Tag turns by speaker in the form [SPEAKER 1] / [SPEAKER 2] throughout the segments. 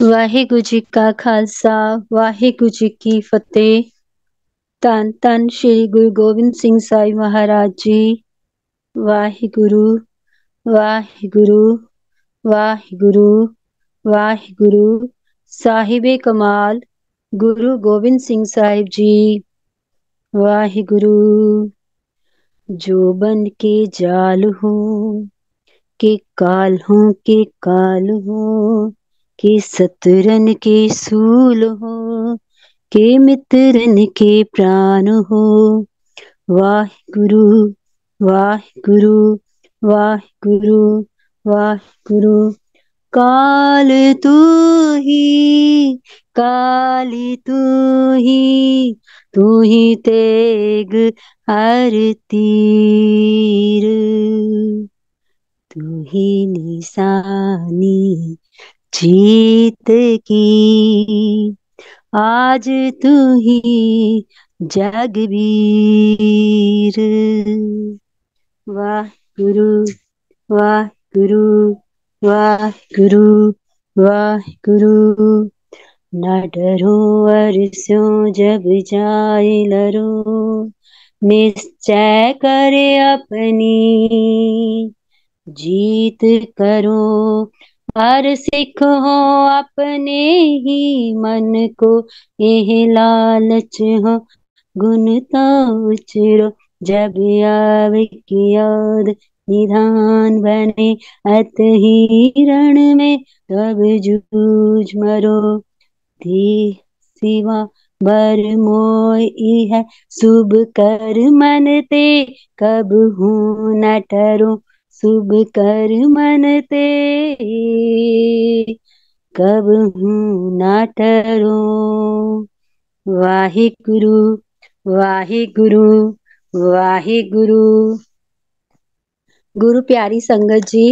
[SPEAKER 1] ਵਾਹਿਗੁਰੂ ਜੀ ਕਾ ਖਾਲਸਾ ਵਾਹਿਗੁਰੂ ਜੀ ਕੀ ਫਤਿਹ। ਧੰਨ ਧੰਨ ਸ਼੍ਰੀ ਗੁਰੂ ਗੋਬਿੰਦ ਸਿੰਘ ਸਾਹਿਬ ਮਹਾਰਾਜ ਜੀ। ਵਾਹਿਗੁਰੂ ਵਾਹਿਗੁਰੂ ਵਾਹਿਗੁਰੂ ਵਾਹਿਗੁਰੂ। ਸਾਹਿਬੇ ਕਮਾਲ ਗੁਰੂ ਗੋਬਿੰਦ ਸਿੰਘ ਸਾਹਿਬ ਜੀ। ਵਾਹਿਗੁਰੂ। जो बन के जाल हो के काल हो के काल हो के सतरन के सूल हो के मित्रन के प्राण हो। वाहिगुरु वाहिगुरु वाहिगुरु वाहिगुरु। काल तू ही काल तू ही तेग हर तीर तू ही निशानी जीत की आज तू ही जगवीर। वाहिगुरु वाहिगुरु वाहिगुरु वाहिगुरु। न डरो अरस्यों जब जाए लरो निश्चय करे अपनी जीत करो। हर सिख हो अपने ही मन को यह लालच हो गुण तो उचरो जब आवे की याद निधान बने अत ही रण में तब जूझ मरो। धी सिवा बर मोई है शुभ कर मन ते कब हूँ न ठहरो शुभ कर मन ते कब हूँ न ठहरो। वाहिगुरु वाहिगुरु वाहिगुरु। गुरु प्यारी संगत जी,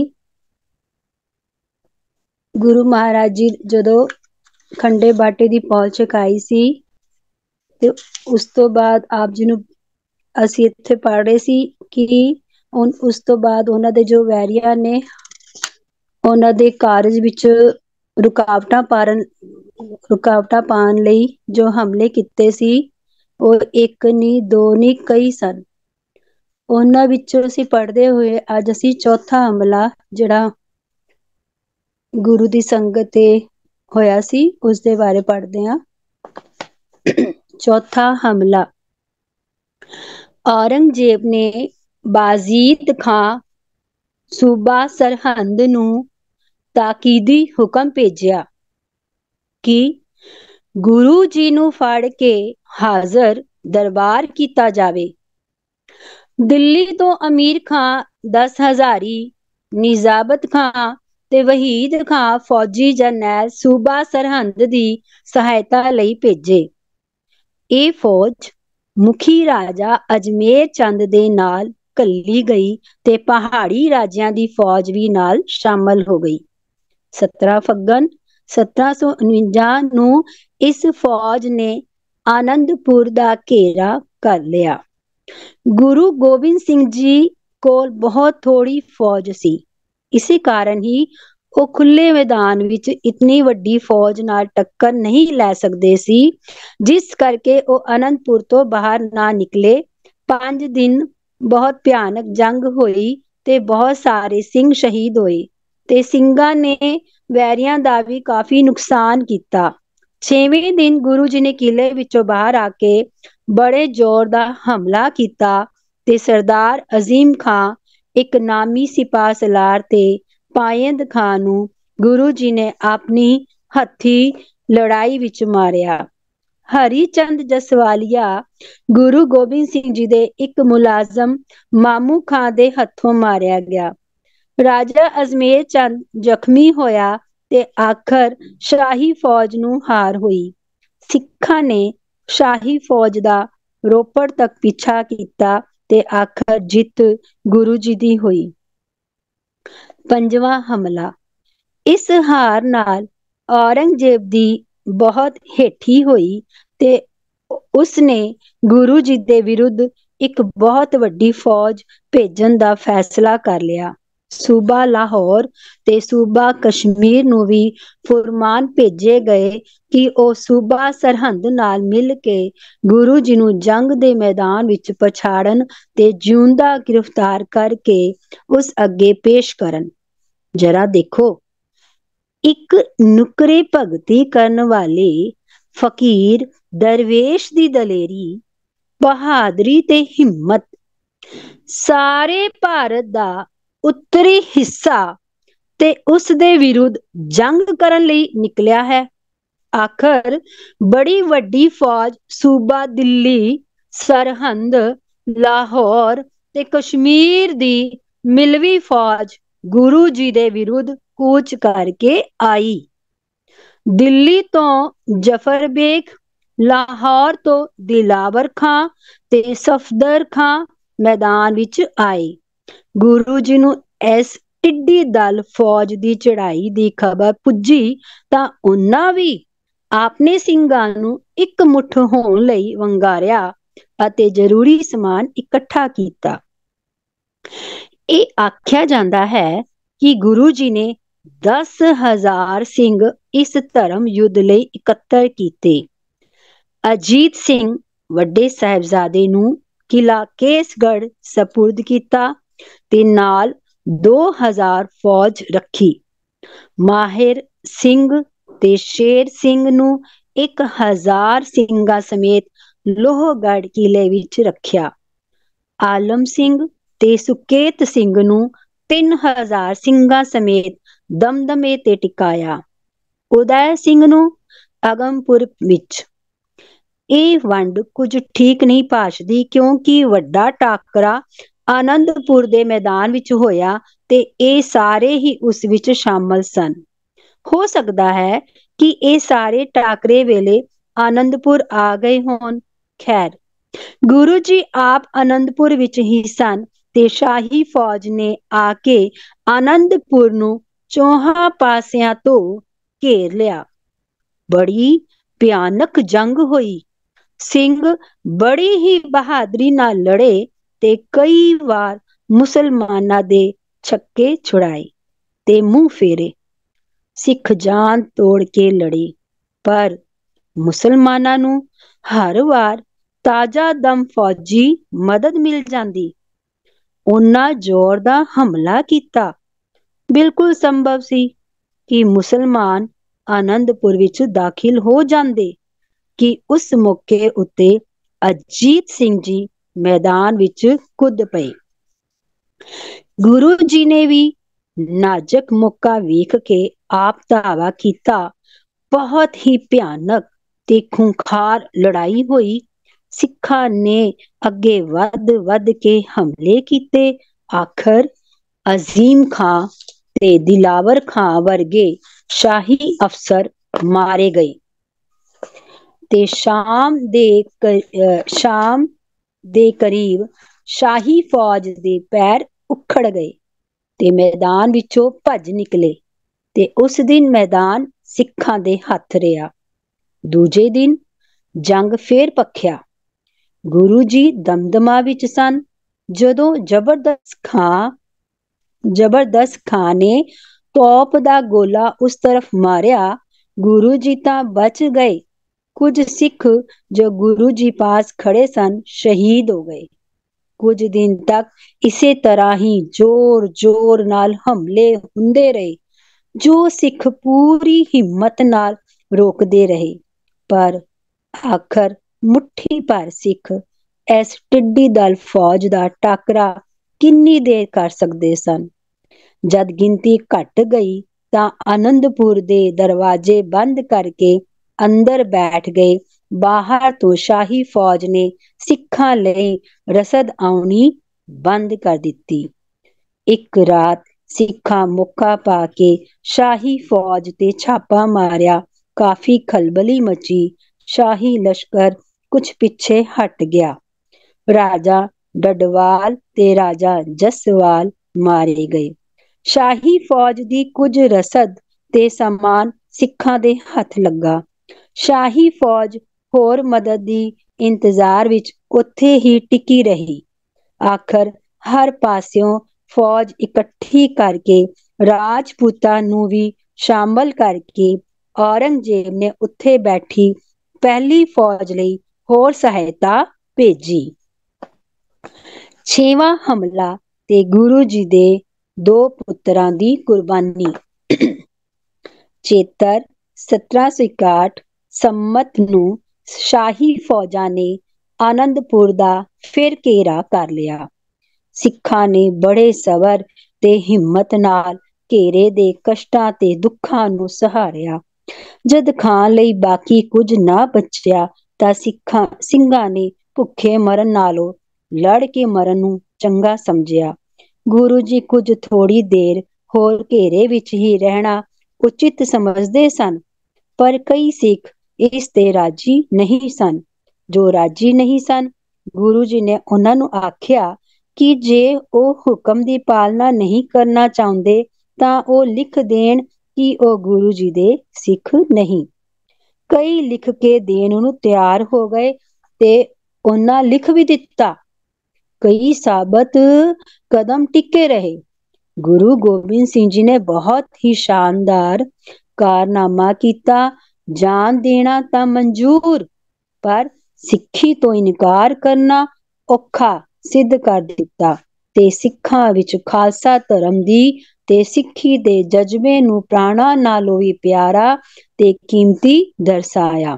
[SPEAKER 1] गुरु महाराज जी ਜਦੋਂ ਖੰਡੇ ਬਾਟੇ ਦੀ ਪੌਲ ਚੁਕਾਈ ਸੀ ਤੇ ਉਸ ਤੋਂ ਬਾਅਦ ਆਪ ਜੀ ਨੂੰ ਅਸੀਂ ਇੱਥੇ ਪੜ੍ਹ ਰਹੇ ਸੀ ਕਿ ਉਸ ਤੋਂ ਬਾਅਦ ਉਹਨਾਂ ਦੇ ਜੋ ਵੈਰੀਆਂ ਨੇ ਉਹਨਾਂ ਦੇ ਕਾਰਜ ਵਿੱਚ ਰੁਕਾਵਟਾਂ ਪਾਉਣ ਲਈ ਜੋ ਹਮਲੇ ਕੀਤੇ ਸੀ ਉਹ ਇੱਕ ਨਹੀਂ ਦੋ ਨਹੀਂ ਕਈ ਸਨ। ਉਹਨਾਂ ਵਿੱਚੋਂ ਅਸੀਂ ਪੜ੍ਹਦੇ ਹੋਏ ਅੱਜ ਅਸੀਂ ਚੌਥਾ ਹਮਲਾ ਜਿਹੜਾ ਗੁਰੂ ਦੀ ਸੰਗਤ ਤੇ ਹੋਇਆ ਸੀ ਉਸ ਦੇ ਬਾਰੇ ਪੜ੍ਹਦੇ ਹਾਂ। ਚੌਥਾ ਹਮਲਾ। ਔਰੰਗਜ਼ੇਬ ਨੇ ਬਾਜ਼ੀਦ ਖਾਂ ਸੂਬਾ ਸਰਹੰਦ ਨੂੰ ਤਾਕੀਦੀ ਹੁਕਮ ਭੇਜਿਆ ਕਿ ਗੁਰੂ ਜੀ ਨੂੰ ਫੜ ਕੇ ਹਾਜ਼ਰ ਦਰਬਾਰ ਕੀਤਾ ਜਾਵੇ। ਦਿੱਲੀ ਤੋਂ ਅਮੀਰ ਖਾਂ 10 ਹਜ਼ਾਰੀ, ਨਿਜ਼ਾਬਤ ਖਾਂ ਤੇ ਵਹੀਦ ਖਾਂ ਫੌਜੀ ਜਰਨੈਲ ਸੂਬਾ ਸਰਹੰਦ ਦੀ ਸਹਾਇਤਾ ਲਈ ਭੇਜੇ। ਇਹ ਫੌਜ ਮੁਖੀ ਰਾਜਾ ਅਜਮੇਰ ਚੰਦ ਦੇ ਨਾਲ ਘੱਲੀ ਗਈ ਤੇ ਪਹਾੜੀ ਰਾਜਿਆਂ ਦੀ ਫੌਜ ਵੀ ਨਾਲ ਸ਼ਾਮਲ ਹੋ ਗਈ। 17 ਫੱਗਣ 1749 ਨੂੰ ਇਸ ਫੌਜ ਨੇ ਆਨੰਦਪੁਰ ਦਾ ਘੇਰਾ ਕਰ ਲਿਆ। ਗੁਰੂ ਗੋਬਿੰਦ ਸਿੰਘ ਜੀ ਕੋਲ ਬਹੁਤ ਥੋੜੀ ਫੌਜ ਸੀ, ਇਸੇ ਕਾਰਨ ਹੀ ਉਹ ਖੁੱਲੇ ਮੈਦਾਨ ਵਿੱਚ ਇਤਨੀ ਵੱਡੀ ਫੌਜ ਨਾਲ ਟੱਕਰ ਨਹੀਂ ਲੈ ਸਕਦੇ ਸੀ, ਜਿਸ ਕਰਕੇ ਉਹ ਆਨੰਦਪੁਰ ਤੋਂ ਬਾਹਰ ਨਾ ਨਿਕਲੇ। 5 ਦਿਨ ਬਹੁਤ ਭਿਆਨਕ ਜੰਗ ਹੋਈ ਤੇ ਬਹੁਤ ਸਾਰੇ ਸਿੰਘ ਸ਼ਹੀਦ ਹੋਏ ਤੇ ਸਿੰਘਾਂ ਨੇ ਵੈਰੀਆਂ ਦਾ ਵੀ ਕਾਫੀ ਨੁਕਸਾਨ ਕੀਤਾ। 6ਵੇਂ ਦਿਨ ਗੁਰੂ ਜੀ ਨੇ ਕਿਲੇ ਵਿੱਚੋਂ ਬਾਹਰ ਆ ਕੇ ਬੜੇ ਜ਼ੋਰ ਦਾ ਹਮਲਾ ਕੀਤਾ ਤੇ ਸਰਦਾਰ ਅਜ਼ੀਮ ਖਾਂ, ਇੱਕ ਨਾਮੀ ਸਿਪਾਹ ਸਲਾਰ ਤੇ ਪਾਇੰਦ ਖਾਂ ਨੂੰ ਗੁਰੂ ਜੀ ਨੇ ਆਪਣੀ ਹੱਥੀ ਲੜਾਈ ਵਿੱਚ ਮਾਰਿਆ। ਹਰੀ ਚੰਦ ਜਸਵਾਲੀਆ ਗੁਰੂ ਗੋਬਿੰਦ ਸਿੰਘ ਜੀ ਦੇ ਇੱਕ ਮੁਲਾਜ਼ਮ ਮਾਮੂ ਖਾਂ ਦੇ ਹੱਥੋਂ ਮਾਰਿਆ ਗਿਆ। ਰਾਜਾ ਅਜਮੇਰ ਚੰਦ ਜ਼ਖਮੀ ਹੋਇਆ ਤੇ ਆਖਰ ਸ਼ਾਹੀ ਫੌਜ ਨੂੰ ਹਾਰ ਹੋਈ। ਸਿੱਖਾਂ ਨੇ ਸ਼ਾਹੀ ਫੌਜ ਦਾ ਰੋਪੜ ਤੱਕ ਪਿੱਛਾ ਕੀਤਾ ਤੇ ਆਖਰ ਜਿੱਤ ਗੁਰੂ ਜੀ ਦੀ ਹੋਈ। 5ਵਾਂ ਹਮਲਾ। ਇਸ ਹਾਰ ਨਾਲ ਔਰੰਗਜ਼ੇਬ ਦੀ ਬਹੁਤ ਹੇਠੀ ਹੋਈ ਤੇ ਉਸਨੇ ਗੁਰੂ ਜੀ ਦੇ ਵਿਰੁੱਧ ਇੱਕ ਬਹੁਤ ਵੱਡੀ ਫੌਜ ਭੇਜਣ ਦਾ ਫੈਸਲਾ ਕਰ ਲਿਆ। ਸੂਬਾ ਲਾਹੌਰ ਤੇ ਸੂਬਾ ਕਸ਼ਮੀਰ ਨੂੰ ਵੀ ਫੁਰਮਾਨ ਭੇਜੇ ਗਏ ਕਿ ਉਹ ਸੂਬਾ ਸਰਹੰਦ ਨਾਲ ਮਿਲ ਕੇ ਗੁਰੂ ਜੀ ਨੂੰ ਜੰਗ ਦੇ ਮੈਦਾਨ ਵਿੱਚ ਪਛਾੜਨ ਤੇ ਜਿਉਂਦਾ ਗ੍ਰਿਫਤਾਰ ਕਰਕੇ ਉਸ ਅੱਗੇ ਪੇਸ਼ ਕਰਨ। ਜਰਾ ਦੇਖੋ, ਇੱਕ ਨੁਕਰੇ ਭਗਤੀ ਕਰਨ ਵਾਲੇ ਫਕੀਰ ਦਰਵੇਸ਼ ਦੀ ਦਲੇਰੀ, ਬਹਾਦਰੀ ਤੇ ਹਿੰਮਤ ਸਾਰੇ ਭਾਰਤ ਦਾ ਉੱਤਰੀ ਹਿੱਸਾ ਤੇ ਉਸ ਦੇ ਵਿਰੁੱਧ ਜੰਗ ਕਰਨ ਲਈ ਨਿਕਲਿਆ ਹੈ। ਆਖਰ ਬੜੀ ਵੱਡੀ ਫੌਜ ਸੂਬਾ ਦਿੱਲੀ, ਸਰਹੰਦ, ਲਾਹੌਰ ਤੇ ਕਸ਼ਮੀਰ ਦੀ ਮਿਲਵੀ ਫੌਜ ਗੁਰੂ ਜੀ ਦੇ ਵਿਰੁੱਧ ਕੂਚ ਕਰਕੇ ਆਈ। ਦਿੱਲੀ ਤੋਂ ਜ਼ਫਰ ਬੇਗ, ਲਾਹੌਰ ਤੋਂ ਦਿਲਾਵਰ ਖਾਂ ਤੇ ਸਫਦਰ ਖਾਂ ਮੈਦਾਨ ਵਿੱਚ ਆਏ। ਗੁਰੂ ਜੀ ਨੂੰ ਇਸ ਟਿੱਡੀ ਦਲ ਫੌਜ ਦੀ ਚੜ੍ਹਾਈ ਦੀ ਖਬਰ ਪੁੱਜੀ ਤਾਂ ਉਹਨਾਂ ਵੀ ਆਪਣੇ ਸਿੰਘਾਂ ਨੂੰ ਇੱਕ ਮੁੱਠ ਹੋਣ ਲਈ ਵੰਗਾਰਿਆ ਅਤੇ ਜ਼ਰੂਰੀ ਸਮਾਨ ਇਕੱਠਾ ਕੀਤਾ। ਇਹ ਆਖਿਆ ਜਾਂਦਾ ਹੈ ਕਿ ਗੁਰੂ ਜੀ ਨੇ 10,000 ਸਿੰਘ ਇਸ ਧਰਮ ਯੁੱਧ ਲਈ ਇਕੱਤਰ ਕੀਤੇ। ਅਜੀਤ ਸਿੰਘ ਵੱਡੇ ਸਾਹਿਬਜ਼ਾਦੇ ਨੂੰ ਕਿਲਾ ਕੇਸਗੜ੍ਹ ਸਪੁਰਦ ਕੀਤਾ ਤੇ ਨਾਲ 2,000 ਫੌਜ ਰੱਖੀ। ਮਾਹਿਰ ਸਿੰਘ ਤੇ ਸ਼ੇਰ ਸਿੰਘ ਨੂੰ 1,000 ਸਿੰਘਾਂ ਸਮੇਤ ਲੋਹਗੜ੍ਹ ਕਿਲੇ ਵਿੱਚ ਰੱਖਿਆ। ਆਲਮ ਸਿੰਘ ਤੇ ਸੁਕੇਤ ਸਿੰਘ ਨੂੰ 3,000 ਸਿੰਘਾਂ ਸਮੇਤ ਦਮਦਮੇ ਤੇ ਟਿਕਾਇਆ। ਉਦੈ ਸਿੰਘ ਨੂੰ ਅਗਮਪੁਰ ਵਿੱਚ। ਇਹ ਵੰਡ ਕੁਝ ਠੀਕ ਨਹੀਂ ਭਾਸ਼ਦੀ, ਕਿਉਂਕਿ ਵੱਡਾ ਟਾਕਰਾ ਆਨੰਦਪੁਰ ਦੇ ਮੈਦਾਨ ਵਿੱਚ ਹੋਇਆ ਤੇ ਇਹ ਸਾਰੇ ਹੀ ਉਸ ਵਿੱਚ ਸ਼ਾਮਲ ਸਨ। ਹੋ ਸਕਦਾ ਹੈ ਕਿ ਇਹ ਸਾਰੇ ਟਾਕਰੇ ਵੇਲੇ ਆਨੰਦਪੁਰ ਆ ਗਏ ਹੋਣ। ਖੈਰ, ਗੁਰੂ ਜੀ ਆਪ ਆਨੰਦਪੁਰ ਵਿੱਚ ਹੀ ਸਨ ਤੇ ਸ਼ਾਹੀ ਫੌਜ ਨੇ ਆ ਕੇ ਆਨੰਦਪੁਰ ਨੂੰ ਚੌਹਾਂ ਪਾਸਿਆਂ ਤੋਂ ਘੇਰ ਲਿਆ। ਬੜੀ ਭਿਆਨਕ ਜੰਗ ਹੋਈ। ਸਿੰਘ ਬੜੀ ਹੀ ਬਹਾਦਰੀ ਨਾਲ ਲੜੇ ਤੇ ਕਈ ਵਾਰ ਮੁਸਲਮਾਨਾਂ ਦੇ ਛੱਕੇ ਛੁਡਾਏ ਤੇ ਮੂੰਹ ਫੇਰੇ। ਸਿੱਖ ਜਾਨ ਤੋੜ ਕੇ ਲੜੇ, ਪਰ ਮੁਸਲਮਾਨਾਂ ਨੂੰ ਹਰ ਵਾਰ ਤਾਜ਼ਾ ਦਮ ਫੌਜੀ ਮਦਦ ਮਿਲ ਜਾਂਦੀ। ਉਹਨਾਂ ਜ਼ੋਰ ਦਾ ਹਮਲਾ ਕੀਤਾ। ਬਿਲਕੁਲ ਸੰਭਵ ਸੀ ਕਿ ਮੁਸਲਮਾਨ ਆਨੰਦਪੁਰ ਵਿੱਚ ਦਾਖਿਲ ਹੋ ਜਾਂਦੇ ਕਿ ਉਸ ਮੌਕੇ ਉੱਤੇ ਅਜੀਤ ਸਿੰਘ ਜੀ ਮੈਦਾਨ ਵਿੱਚ ਕੁੱਦ ਪਏ। ਗੁਰੂ ਜੀ ਨੇ ਵੀ ਨਾਜ਼ੁਕ ਮੌਕਾ ਵੇਖ ਕੇ ਆਪ ਧਾਵਾ ਕੀਤਾ। ਬਹੁਤ ਹੀ ਭਿਆਨਕ ਤੇ ਖੂੰਖਾਰ ਲੜਾਈ ਹੋਈ। ਸਿੱਖਾਂ ਨੇ ਅੱਗੇ ਵੱਧ ਕੇ ਹਮਲੇ ਕੀਤੇ। ਆਖਰ ਅਜ਼ੀਮ ਖਾਂ ਤੇ ਦਿਲਾਵਰ ਖਾਂ ਵਰਗੇ ਸ਼ਾਹੀ ਅਫਸਰ ਮਾਰੇ ਗਏ ਤੇ ਸ਼ਾਮ ਦੇ ਕਰੀਬ ਸ਼ਾਹੀ ਫੌਜ ਦੇ ਪੈਰ ਉਖੜ ਗਏ ਤੇ ਮੈਦਾਨ ਵਿੱਚੋਂ ਭੱਜ ਨਿਕਲੇ ਤੇ ਉਸ ਦਿਨ ਮੈਦਾਨ ਸਿੱਖਾਂ ਦੇ ਹੱਥ ਰਿਹਾ। ਦੂਜੇ ਦਿਨ ਜੰਗ ਫੇਰ ਭਖਿਆ। ਗੁਰੂ ਜੀ ਦਮਦਮਾ ਵਿੱਚ ਸਨ ਜਦੋਂ ਜ਼ਬਰਦਸਤ ਖਾਂ ਨੇ ਤੋਪ ਦਾ ਗੋਲਾ ਉਸ ਤਰਫ ਮਾਰਿਆ। ਗੁਰੂ ਜੀ ਤਾਂ ਬਚ ਗਏ। ਕੁਝ ਸਿੱਖ ਜੋ ਗੁਰੂ ਜੀ ਪਾਸ ਖੜੇ ਸਨ ਸ਼ਹੀਦ ਹੋ ਗਏ। ਕੁਝ ਦਿਨ ਤੱਕ ਇਸੇ ਤਰ੍ਹਾਂ ਹੀ ਜ਼ੋਰ ਨਾਲ ਹਮਲੇ ਹੁੰਦੇ ਰਹੇ, ਜੋ ਸਿੱਖ ਪੂਰੀ ਹਿੰਮਤ ਨਾਲ ਰੋਕਦੇ ਰਹੇ, ਪਰ ਆਖਰ ਮੁੱਠੀ ਭਰ ਸਿੱਖ ਇਸ ਟਿੱਡੀ ਦਲ ਫੌਜ ਦਾ ਟਾਕਰਾ ਕਿੰਨੀ ਦੇਰ ਕਰ ਸਕਦੇ ਸਨ। ਜਦ ਗਿਣਤੀ ਘਟ ਗਈ ਤਾਂ ਆਨੰਦਪੁਰ ਦੇ ਦਰਵਾਜ਼ੇ ਬੰਦ ਕਰਕੇ ਅੰਦਰ ਬੈਠ ਗਏ। ਬਾਹਰ ਤੋਂ ਸ਼ਾਹੀ ਫੌਜ ਨੇ ਸਿੱਖਾਂ ਲਈ ਰਸਦ ਆਉਣੀ ਬੰਦ ਕਰ ਦਿੱਤੀ। ਇੱਕ ਰਾਤ ਸਿੱਖਾਂ ਮੌਕਾ ਪਾ ਕੇ ਸ਼ਾਹੀ ਫੌਜ ਤੇ ਛਾਪਾ ਮਾਰਿਆ। ਕਾਫੀ ਖਲਬਲੀ ਮਚੀ। ਸ਼ਾਹੀ ਲਸ਼ਕਰ ਕੁਝ ਪਿੱਛੇ ਹਟ ਗਿਆ। ਰਾਜਾ ਡੱਡਵਾਲ ਤੇ ਰਾਜਾ ਜਸਵਾਲ ਮਾਰੇ ਗਏ। ਸ਼ਾਹੀ ਫੌਜ ਦੀ ਕੁਝ ਰਸਦ ਤੇ ਸਾਮਾਨ ਸਿੱਖਾਂ ਦੇ ਹੱਥ ਲੱਗਾ। ਸ਼ਾਹੀ ਫੌਜ ਹੋਰ ਮਦਦ ਦੀ ਇੰਤਜ਼ਾਰ ਵਿੱਚ ਉੱਥੇ ਹੀ ਟਿਕੀ ਰਹੀ। ਆਖਰ ਹਰ ਪਾਸਿਓਂ फौज इकट्ठी करके राजपूतां नूं भी शामिल करके औरंगजेब ने उत्थे बैठी पहली फौज लई होर सहायता भेजी। छेवां हमला ते गुरु जी दे दो पुत्रां दी कुर्बानी। चेतर 1761 संमत नूं शाही फौजां ने आनंदपुर दा फिर घेरा कर लिया। सिखां ने बड़े सबर ते हिम्मत नाल घेरे दे कष्टां ते दुखां नूं सहारिया। जद खाण ਲਈ ਬਾਕੀ ਕੁਝ ਨਾ ਬਚਿਆ ਤਾਂ ਸਿੰਘਾਂ ਨੇ ਭੁੱਖੇ ਮਰਨ ਨਾਲੋਂ ਲੜ ਕੇ ਮਰਨ ਨੂੰ ਚੰਗਾ ਸਮਝਿਆ। ਗੁਰੂ ਜੀ ਕੁਝ ਥੋੜੀ ਦੇਰ ਹੋਰ ਘੇਰੇ ਵਿੱਚ ਹੀ ਰਹਿਣਾ ਉਚਿਤ ਸਮਝਦੇ ਸਨ, ਪਰ ਕਈ ਸਿੱਖ ਇਸ ਤੇ ਰਾਜੀ ਨਹੀਂ ਸਨ। ਜੋ ਰਾਜੀ ਨਹੀਂ ਸਨ, ਗੁਰੂ ਜੀ ਨੇ ਉਹਨਾਂ ਨੂੰ ਆਖਿਆ ਕਿ ਜੇ ਉਹ ਹੁਕਮ ਦੀ ਪਾਲਣਾ ਨਹੀਂ ਕਰਨਾ ਚਾਹੁੰਦੇ ਤਾਂ ਉਹ ਲਿਖ ਦੇਣ ਕਿ ਉਹ ਗੁਰੂ ਜੀ ਦੇ ਸਿੱਖ ਨਹੀਂ। ਕਈ ਲਿਖ ਕੇ ਦੇਣ ਨੂੰ ਤਿਆਰ ਹੋ ਗਏ ਤੇ ਉਹਨਾਂ ਲਿਖ ਵੀ ਦਿੱਤਾ। ਕਈ ਸਾਬਤ ਕਦਮ ਟਿਕੇ ਰਹੇ। ਗੁਰੂ ਗੋਬਿੰਦ ਸਿੰਘ ਜੀ ਨੇ ਬਹੁਤ ਹੀ ਸ਼ਾਨਦਾਰ ਕਾਰਨਾਮਾ ਕੀਤਾ। ਜਾਨ ਦੇਣਾ ਤਾਂ ਮਨਜ਼ੂਰ, ਪਰ ਸਿੱਖੀ ਤੋਂ ਇਨਕਾਰ ਕਰਨਾ ਔਖਾ ਸਿੱਧ ਕਰ ਦਿੱਤਾ ਤੇ ਸਿੱਖਾਂ ਵਿੱਚ ਖਾਲਸਾ ਧਰਮ ਦੀ ਤੇ ਸਿੱਖੀ ਦੇ ਜਜ਼ਬੇ ਨੂੰ ਪ੍ਰਾਣਾਂ ਨਾਲੋਂ ਵੀ ਪਿਆਰਾ ਤੇ ਕੀਮਤੀ ਦਰਸਾਇਆ।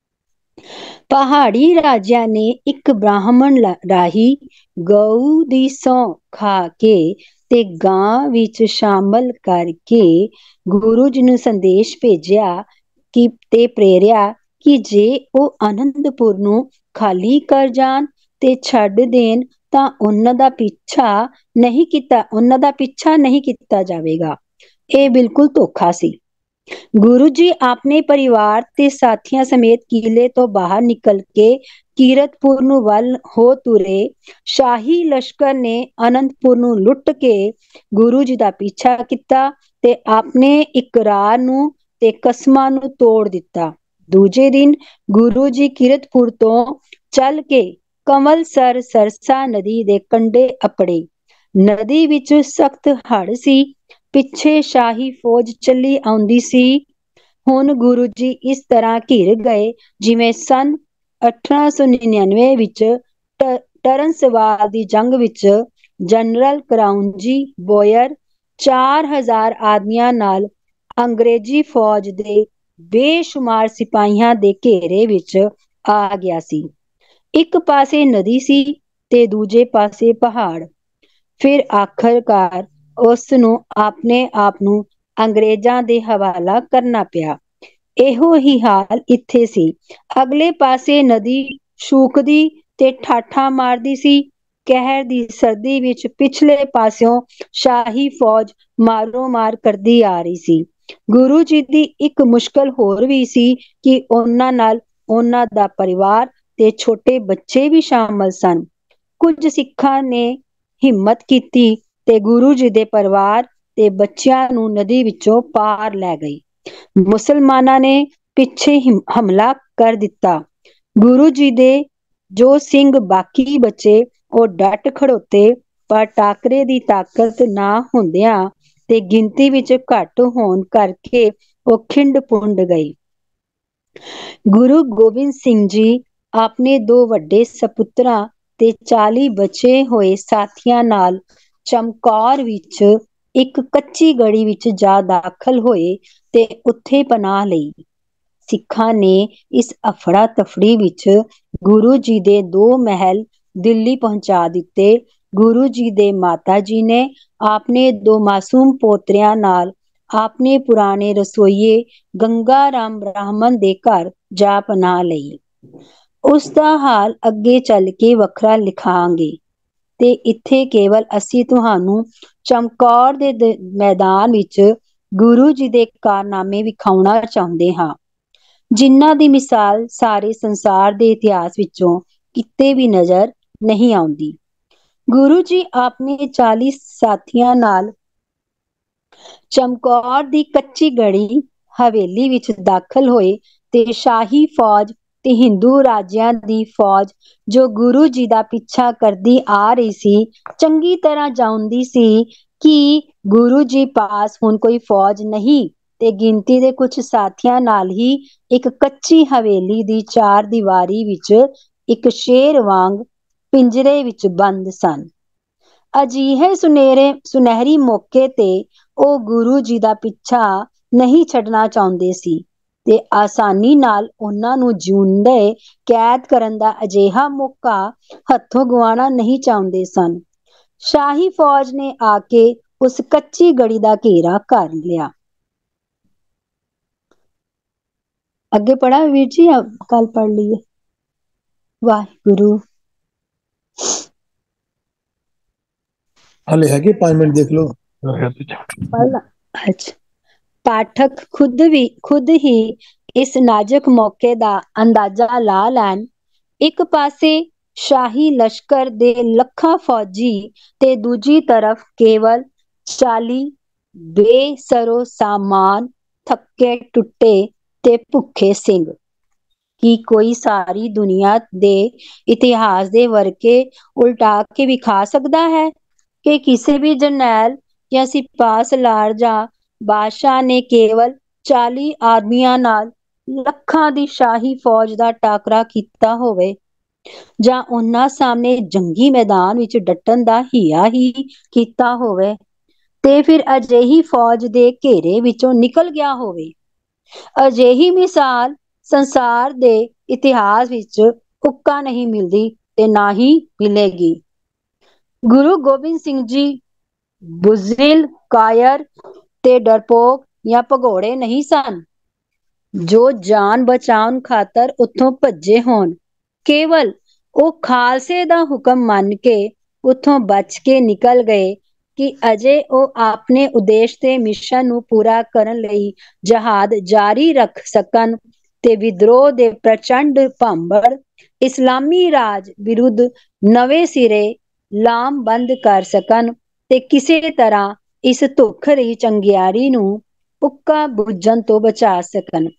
[SPEAKER 1] ਪਹਾੜੀ ਰਾਜਿਆਂ ਨੇ ਇੱਕ ਬ੍ਰਾਹਮਣ ਰਾਹੀਂ ਗਊ ਦੀ ਸਹੁੰ ਖਾ ਕੇ ਤੇ ਗਾਂ ਵਿੱਚ ਸ਼ਾਮਲ ਕਰਕੇ ਗੁਰੂ ਜੀ ਨੂੰ ਸੰਦੇਸ਼ ਭੇਜਿਆ ਤੇ ਪ੍ਰੇਰਿਆ ਕਿ ਜੇ ਉਹ ਆਨੰਦਪੁਰ ਨੂੰ ਖਾਲੀ ਕਰ ਜਾਣ ਤੇ ਛੱਡ ਦੇਣ ਤਾਂ ਉਹਨਾਂ ਦਾ ਪਿੱਛਾ ਨਹੀਂ ਕੀਤਾ ਜਾਵੇਗਾ। ਇਹ ਬਿਲਕੁਲ ਧੋਖਾ ਸੀ। ਗੁਰੂ ਜੀ ਆਪਣੇ ਪਰਿਵਾਰ ਤੇ ਸਾਥੀਆਂ ਸਮੇਤ ਕਿਲੇ ਤੋਂ ਬਾਹਰ ਨਿਕਲ ਕੇ ਕੀਰਤਪੁਰ ਨੂੰ ਵੱਲ ਹੋ ਤੁਰੇ। ਸ਼ਾਹੀ ਲਸ਼ਕਰ ਨੇ ਆਨੰਦਪੁਰ ਨੂੰ ਲੁੱਟ ਕੇ ਗੁਰੂ ਜੀ ਦਾ ਪਿੱਛਾ ਕੀਤਾ ਤੇ ਆਪਣੇ ਇਕਰਾਰ ਨੂੰ ਤੇ ਕਸਮਾਂ ਨੂੰ ਤੋੜ ਦਿੱਤਾ। ਦੂਜੇ ਦਿਨ ਗੁਰੂ ਜੀ ਕੀਰਤਪੁਰ ਤੋਂ ਚੱਲ ਕੇ ਕਮਲਸਰ ਸਰਸਾ ਨਦੀ ਦੇ ਕੰਢੇ ਅੱਪੜੇ। ਨਦੀ ਵਿੱਚ ਸਖਤ ਹੜ੍ਹ ਸੀ। ਪਿੱਛੇ ਸ਼ਾਹੀ ਫੌਜ ਚੱਲੀ ਆਉਂਦੀ ਸੀ। ਹੁਣ ਗੁਰੂ ਜੀ ਇਸ ਤਰ੍ਹਾਂ ਘਿਰ ਗਏ ਜਿਵੇਂ ਸੰਨ 1899 ਵਿੱਚ ਟਰਨਸਵਾਲ ਦੀ ਜੰਗ ਵਿੱਚ ਜਨਰਲ ਕਰਾਊਂਜੀ ਬੋਇਰ 4000 ਆਦਮੀਆਂ ਨਾਲ ਅੰਗਰੇਜ਼ੀ ਫੌਜ ਦੇ ਬੇਸ਼ੁਮਾਰ ਸਿਪਾਹੀਆਂ ਦੇ ਘੇਰੇ ਵਿੱਚ ਆ ਗਿਆ ਸੀ। ਇੱਕ ਪਾਸੇ ਨਦੀ ਸੀ ਤੇ ਦੂਜੇ ਪਾਸੇ ਪਹਾੜ। ਫਿਰ ਆਖਰਕਾਰ ਉਸ ਨੂੰ ਆਪਣੇ ਆਪ ਨੂੰ ਅੰਗਰੇਜ਼ਾਂ ਦੇ ਹਵਾਲਾ ਕਰਨਾ ਪਿਆ। ਇਹੋ ਹੀ ਹਾਲ ਇੱਥੇ ਸੀ। ਅਗਲੇ ਪਾਸੇ ਨਦੀ ਸ਼ੂਕਦੀ ਤੇ ਠਾਠਾਂ ਮਾਰਦੀ ਸੀ। ਕਹਿਰ ਦੀ ਸਰਦੀ ਵਿੱਚ ਪਿਛਲੇ ਪਾਸਿਓਂ ਸ਼ਾਹੀ ਫੌਜ ਮਾਰੋ ਮਾਰ ਕਰਦੀ ਆ ਰਹੀ ਸੀ। ਗੁਰੂ ਜੀ ਦੀ ਇੱਕ ਮੁਸ਼ਕਲ ਹੋਰ ਵੀ ਸੀ ਕਿ ਉਹਨਾਂ ਨਾਲ ਉਹਨਾਂ ਦਾ ਪਰਿਵਾਰ ਤੇ ਛੋਟੇ ਬੱਚੇ ਵੀ ਸ਼ਾਮਲ ਸਨ। ਕੁਝ ਸਿੱਖਾਂ ਨੇ ਹਿੰਮਤ ਕੀਤੀ ਤੇ ਗੁਰੂ ਜੀ ਦੇ ਪਰਿਵਾਰ ਤੇ ਬੱਚਿਆਂ ਨੂੰ ਨਦੀ ਵਿੱਚੋਂ ਪਾਰ ਲੈ ਗਏ। ਮੁਸਲਮਾਨਾਂ ਨੇ ਪਿੱਛੇ ਹਮਲਾ ਕਰ ਦਿੱਤਾ। ਗੁਰੂ ਜੀ ਦੇ ਜੋ ਸਿੰਘ ਬਾਕੀ ਬਚੇ ਉਹ ਡਟ ਖੜੋਤੇ, ਪਰ ਟਾਕਰੇ ਦੀ ਤਾਕਤ ਨਾ ਹੁੰਦਿਆਂ ਤੇ ਗਿਣਤੀ ਵਿੱਚ ਘੱਟ ਹੋਣ ਕਰਕੇ ਉਹ ਖਿੰਡ ਪੁੰਡ ਗਏ। ਗੁਰੂ ਗੋਬਿੰਦ ਸਿੰਘ ਜੀ ਆਪਣੇ ਦੋ ਵੱਡੇ ਸਪੁੱਤਰਾਂ ਤੇ 40 ਬਚੇ ਹੋਏ ਸਾਥੀਆਂ ਨਾਲ ਚਮਕੌਰ ਵਿੱਚ ਇੱਕ ਕੱਚੀ ਗੜੀ ਵਿੱਚ ਜਾ ਦਾਖਲ ਹੋਏ ਤੇ ਉੱਥੇ ਪਨਾਹ ਲਈ। ਸਿੱਖਾਂ ਨੇ ਇਸ ਅਫੜਾ ਤਫੜੀ ਵਿੱਚ ਗੁਰੂ ਜੀ ਦੇ ਦੋ ਮਹਿਲ ਦਿੱਲੀ ਪਹੁੰਚਾ ਦਿੱਤੇ। ਗੁਰੂ ਜੀ ਦੇ ਮਾਤਾ ਜੀ ਨੇ ਆਪਣੇ ਦੋ ਮਾਸੂਮ ਪੋਤਰਿਆਂ ਨਾਲ ਆਪਣੇ ਪੁਰਾਣੇ ਰਸੋਈਏ ਗੰਗਾ ਰਾਮ ਬ੍ਰਾਹਮਣ ਦੇ ਘਰ ਜਾ ਪਨਾਹ ਲਈ। ਉਸ ਦਾ ਹਾਲ ਅੱਗੇ ਚੱਲ ਕੇ ਵੱਖਰਾ ਲਿਖਾਂਗੇ ਤੇ ਇੱਥੇ ਕੇਵਲ ਅਸੀਂ ਤੁਹਾਨੂੰ ਚਮਕੌਰ ਦੇ ਮੈਦਾਨ ਵਿੱਚ ਗੁਰੂ ਜੀ ਦੇ ਕਾਰਨਾਮੇ ਵਿਖਾਉਣਾ ਚਾਹੁੰਦੇ ਹਾਂ, ਜਿਨ੍ਹਾਂ ਦੀ ਮਿਸਾਲ ਸਾਰੇ ਸੰਸਾਰ ਦੇ ਇਤਿਹਾਸ ਵਿੱਚੋਂ ਕਿਤੇ ਵੀ ਨਜ਼ਰ ਨਹੀਂ ਆਉਂਦੀ। ਗੁਰੂ ਜੀ ਆਪਣੇ 40 ਸਾਥੀਆਂ ਨਾਲ ਚਮਕੌਰ ਦੀ ਕੱਚੀ ਗੜੀ ਹਵੇਲੀ ਵਿੱਚ ਦਾਖਲ ਹੋਏ ਤੇ ਸ਼ਾਹੀ ਫੌਜ ਤੇ ਹਿੰਦੂ ਰਾਜਿਆਂ ਦੀ ਫੌਜ ਜੋ ਗੁਰੂ ਜੀ ਦਾ ਪਿੱਛਾ ਕਰਦੀ ਆ ਰਹੀ ਸੀ, ਚੰਗੀ ਤਰ੍ਹਾਂ ਜਾਣਦੀ ਸੀ ਕਿ ਗੁਰੂ ਜੀ ਪਾਸ ਹੁਣ ਕੋਈ ਫੌਜ ਨਹੀਂ ਤੇ ਗਿਣਤੀ ਦੇ ਕੁਝ ਸਾਥੀਆਂ ਨਾਲ ਹੀ ਇੱਕ ਕੱਚੀ ਹਵੇਲੀ ਦੀ ਚਾਰ ਦੀਵਾਰੀ ਵਿੱਚ ਇੱਕ ਸ਼ੇਰ ਵਾਂਗ ਪਿੰਜਰੇ ਵਿੱਚ ਬੰਦ ਸਨ। ਅਜਿਹੇ ਸੁਨਹਿਰੀ ਮੌਕੇ ਤੇ ਉਹ ਗੁਰੂ ਜੀ ਦਾ ਪਿੱਛਾ ਨਹੀਂ ਛੱਡਣਾ ਚਾਹੁੰਦੇ ਸੀ ਤੇ ਆਸਾਨੀ ਨਾਲ ਉਹਨਾਂ ਨੂੰ ਜਿਉਂਦੇ ਕੈਦ ਕਰਨ ਦਾ ਅਜਿਹਾ ਮੌਕਾ ਹੱਥੋਂ ਗਵਾਉਣਾ ਨਹੀਂ ਚਾਹੁੰਦੇ ਸਨ। ਸ਼ਾਹੀ ਫੌਜ ਨੇ ਆ ਕੇ ਉਸ ਕੱਚੀ ਗੜੀ ਦਾ ਘੇਰਾ ਕਰ ਲਿਆ। ਅੱਗੇ ਪੜਾ ਵੀਰ ਜੀ, ਕੱਲ ਪੜ ਲਈਏ। ਵਾਹਿਗੁਰੂ।
[SPEAKER 2] ਹਲੇ ਹੈਗੇ 5 ਮਿੰਟ ਦੇਖ ਲਓ।
[SPEAKER 1] ਅੱਛਾ, ਪਾਠਕ ਖੁਦ ਹੀ ਇਸ ਨਾਜ਼ੁਕ ਮੌਕੇ ਦਾ ਅੰਦਾਜ਼ਾ ਲਾ ਲੈਣ। ਇੱਕ ਪਾਸੇ ਸ਼ਾਹੀ ਲਸ਼ਕਰ ਦੇ ਲੱਖਾਂ ਫੌਜੀ ਤੇ ਦੂਜੀ ਤਰਫ ਕੇਵਲ 40 ਬੇਸਰੋ ਸਾਮਾਨ, ਥੱਕੇ ਟੁੱਟੇ ਤੇ ਭੁੱਖੇ ਸਿੰਘ। ਕੀ ਕੋਈ ਸਾਰੀ ਦੁਨੀਆ ਦੇ ਇਤਿਹਾਸ ਦੇ ਵਰਕੇ ਉਲਟਾ ਕੇ ਵਿਖਾ ਸਕਦਾ ਹੈ ਕਿ ਕਿਸੇ ਵੀ ਜਰਨੈਲ ਜਾਂ ਸਿਪਾਹ ਸਲਾਰ ਜਾਂ ਬਾਦਸ਼ਾਹ ਨੇ ਕੇਵਲ 40 ਆਦਮੀਆਂ ਨਾਲ ਲੱਖਾਂ ਦੀ ਸ਼ਾਹੀ ਫੌਜ ਦਾ ਟਾਕਰਾ ਕੀਤਾ ਹੋਵੇ, ਜਾਂ ਉਹਨਾਂ ਸਾਹਮਣੇ ਜੰਗੀ ਮੈਦਾਨ ਵਿੱਚ ਡਟਣ ਦਾ ਹੀਆ ਹੀ ਕੀਤਾ ਹੋਵੇ ਤੇ ਫਿਰ ਅਜਿਹੀ ਫੌਜ ਦੇ ਘੇਰੇ ਵਿੱਚੋਂ ਨਿਕਲ ਗਿਆ ਹੋਵੇ? ਅਜਿਹੀ ਮਿਸਾਲ ਸੰਸਾਰ ਦੇ ਇਤਿਹਾਸ ਵਿੱਚ ਉੱਕਾ ਨਹੀਂ ਮਿਲਦੀ ਤੇ ਨਾ ਹੀ ਮਿਲੇਗੀ। ਗੁਰੂ ਗੋਬਿੰਦ ਸਿੰਘ ਜੀ ਬੁਜ਼ਦਿਲ, ਕਾਇਰ ਤੇ ਡਰਪੋਕ ਜਾਂ ਭਗੌੜੇ ਨਹੀਂ ਸਨ ਜੋ ਜਾਨ ਬਚਾਉਣ ਖਾਤਰ ਉੱਥੋਂ ਭੱਜੇ ਹੋਣ। ਕੇਵਲ ਉਹ ਖਾਲਸੇ ਦਾ ਹੁਕਮ ਮੰਨ ਕੇ ਉੱਥੋਂ ਬਚ ਕੇ ਨਿਕਲ ਗਏ ਕਿ ਅਜੇ ਉਹ ਆਪਣੇ ਉਦੇਸ਼ ਤੇ ਮਿਸ਼ਨ ਨੂੰ ਪੂਰਾ ਕਰਨ ਲਈ ਜਹਾਦ ਜਾਰੀ ਰੱਖ ਸਕਣ ਤੇ ਵਿਦਰੋਹ ਦੇ ਪ੍ਰਚੰਡ ਭਾਂਬੜ ਇਸਲਾਮੀ ਰਾਜ ਵਿਰੁੱਧ ਨਵੇਂ ਸਿਰੇ ਲਾਮਬੰਦ ਕਰ ਸਕਣ ਤੇ ਕਿਸੇ ਤਰ੍ਹਾਂ ਇਸ ਧੁੱਖ ਰਹੀ ਚੰਗਿਆੜੀ ਨੂੰ ਉੱਕਾ ਬੁੱਝਣ ਤੋਂ ਬਚਾ ਸਕਣ।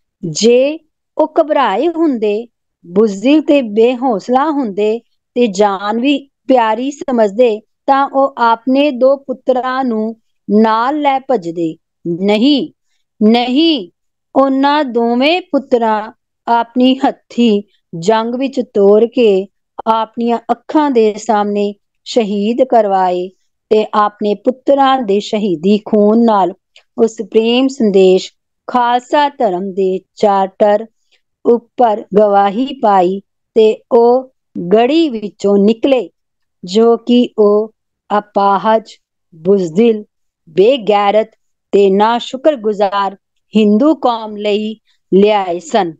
[SPEAKER 1] ਜੇ ਉਹ ਘਬਰਾਏ ਹੁੰਦੇ, ਬੁਜ਼ਦਿਲ ਤੇ ਬੇਹੌਸਲਾ ਹੁੰਦੇ ਤੇ ਜਾਨ ਵੀ ਪਿਆਰੀ ਸਮਝਦੇ ਤਾਂ ਉਹ ਆਪਣੇ 2 ਪੁੱਤਰਾਂ ਨੂੰ ਨਾਲ ਲੈ ਭੱਜਦੇ। ਨਹੀਂ ਨਹੀਂ, ਉਹਨਾਂ ਦੋਵੇਂ ਪੁੱਤਰਾਂ ਆਪਣੀ ਹੱਥੀਂ ਜੰਗ ਵਿੱਚ ਤੋਰ ਕੇ ਆਪਣੀਆਂ ਅੱਖਾਂ ਦੇ ਸਾਹਮਣੇ ਸ਼ਹੀਦ ਕਰਵਾਏ ਤੇ ਆਪਣੇ ਪੁੱਤਰਾਂ ਦੇ ਸ਼ਹੀਦੀ ਖੂਨ ਨਾਲ ਉਸ ਪ੍ਰੇਮ ਸੰਦੇਸ਼ ਖਾਲਸਾ ਧਰਮ ਦੇ ਚਾਰਟਰ ਉੱਪਰ ਗਵਾਹੀ ਪਾਈ ਤੇ ਉਹ ਗੜੀ ਵਿੱਚੋਂ ਨਿਕਲੇ ਜੋ ਕਿ ਉਹ ਅਪਾਹਜ, ਬੁਜ਼ਦਿਲ, ਬੇਗੈਰਤ ਤੇ ਨਾਸ਼ੁਕਰਗੁਜ਼ਾਰ ਹਿੰਦੂ ਕੌਮ ਲਈ ਲਿਆਏ ਸਨ।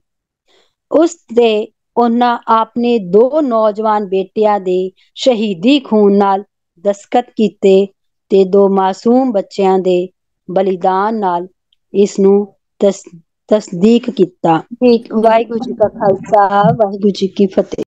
[SPEAKER 1] ਉਸ ਤੇ ਉਹਨਾਂ ਆਪਣੇ 2 ਨੌਜਵਾਨ ਬੇਟਿਆਂ ਦੇ ਸ਼ਹੀਦੀ ਖੂਨ ਨਾਲ ਦਸਤਖਤ ਕੀਤੇ ਤੇ 2 ਮਾਸੂਮ ਬੱਚਿਆਂ ਦੇ ਬਲੀਦਾਨ ਨਾਲ ਇਸ ਨੂੰ ਤਸਦੀਕ ਕੀਤਾ। ਵਾਹਿਗੁਰੂ ਜੀ ਕਾ ਖਾਲਸਾ, ਵਾਹਿਗੁਰੂ ਜੀ ਕੀ ਫਤਿਹ।